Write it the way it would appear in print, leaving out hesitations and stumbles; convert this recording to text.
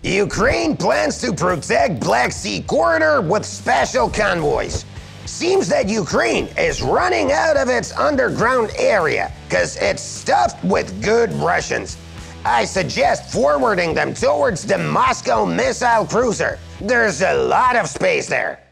Ukraine plans to protect Black Sea corridor with special convoys. Seems that Ukraine is running out of its underground area because it's stuffed with good Russians. I suggest forwarding them towards the Moscow missile cruiser. There's a lot of space there.